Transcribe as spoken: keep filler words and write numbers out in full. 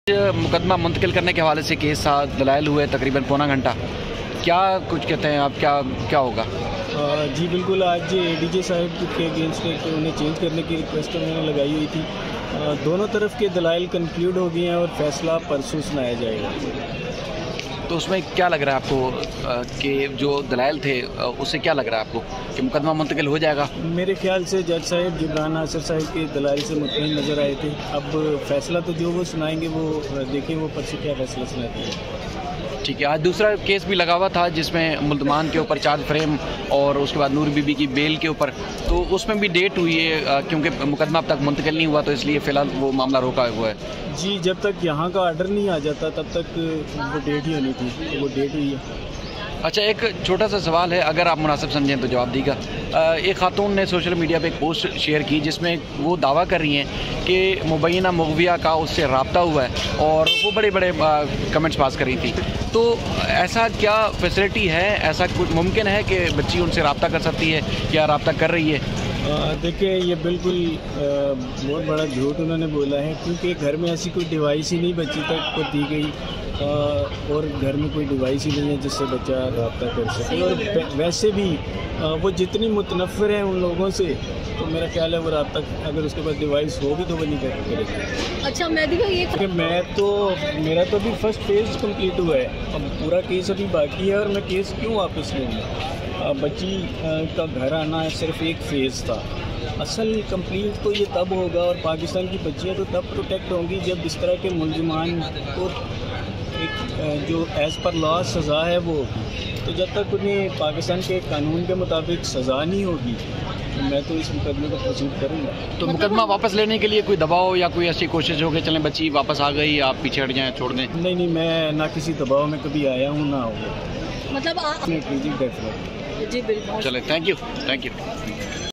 मुकदमा मुंतकिल करने के हवाले से केस था, दलाइल हुए तकरीबन पौना घंटा, क्या कुछ कहते हैं आप, क्या क्या होगा? आ, जी बिल्कुल, आज एडीजे साहब के अगेंस्ट उन्हें चेंज करने की रिक्वेस्ट उन्होंने लगाई हुई थी। आ, दोनों तरफ के दलाइल कंक्लूड हो गए हैं और फैसला परसों सुनाया जाएगा। तो उसमें क्या लग रहा है आपको कि जो दलाइल थे उससे क्या लग रहा है आपको कि मुकदमा मुंतकिल हो जाएगा? मेरे ख्याल से जज साहब जिब्रान नासिर साहब के दलाइल से मुतमईन नज़र आए थे। अब फैसला तो जो वो सुनाएंगे वो देखें वो परसों क्या फैसला सुनाते हैं। ठीक है, आज दूसरा केस भी लगा हुआ था जिसमें मुल्ज़मान के ऊपर चार्ज फ्रेम और उसके बाद नूर बीबी की बेल के ऊपर, तो उसमें भी डेट हुई है क्योंकि मुकदमा अब तक मुंतकिल नहीं हुआ, तो इसलिए फ़िलहाल वो मामला रोका हुआ है। जी, जब तक यहाँ का आर्डर नहीं आ जाता तब तक वो डेट ही होनी थी, तो वो डेट हुई है। अच्छा, एक छोटा सा सवाल है, अगर आप मुनासिब समझें तो जवाब दीजिएगा। एक खातून ने सोशल मीडिया पे एक पोस्ट शेयर की जिसमें वो दावा कर रही हैं कि मुबैना मुग़विया का उससे रब्ता हुआ है और वो बड़े बड़े कमेंट्स पास कर रही थी। तो ऐसा क्या फैसिलिटी है, ऐसा कुछ मुमकिन है कि बच्ची उनसे रब्ता कर सकती है या रब्ता कर रही है? देखिए, ये बिल्कुल बहुत बड़ा झूठ उन्होंने बोला है, क्योंकि घर में ऐसी कोई डिवाइस ही नहीं बच्ची तक को दी गई और घर में कोई डिवाइस ही नहीं है जिससे बच्चा रब्ता कर सके। और वैसे भी वो जितनी मुतनफ़िर है उन लोगों से, तो मेरा ख्याल है वो रब्ता अगर उसके पास डिवाइस होगी तो वो नहीं कर करेगी। अच्छा, मैं भी ये कि मैं तो मेरा तो अभी फर्स्ट फेज़ कंप्लीट हुआ है, अब पूरा केस अभी बाकी है और मैं केस क्यों वापस लूँगा? बच्ची का घर आना सिर्फ एक फ़ेज़ था, असल कंप्लीट तो ये तब होगा और पाकिस्तान की बच्चियाँ तो तब प्रोटेक्ट होंगी जब इस तरह के मुल्ज़िमान को एक जो एज़ पर लॉ सज़ा है वो होगी। तो जब तक उन्हें पाकिस्तान के कानून के मुताबिक सज़ा नहीं होगी तो मैं तो इस मुकदमे को प्रोसीड करूँगा। तो मुकदमा वापस लेने के लिए कोई दबाव या कोई ऐसी कोशिश हो कि चलें बच्ची वापस आ गई, आप पीछे हट जाएँ, छोड़ दें? नहीं नहीं, मैं ना किसी दबाव में कभी आया हूँ ना होगा। मतलब आप जी बिल्कुल। चले, थैंक यू, थैंक यू।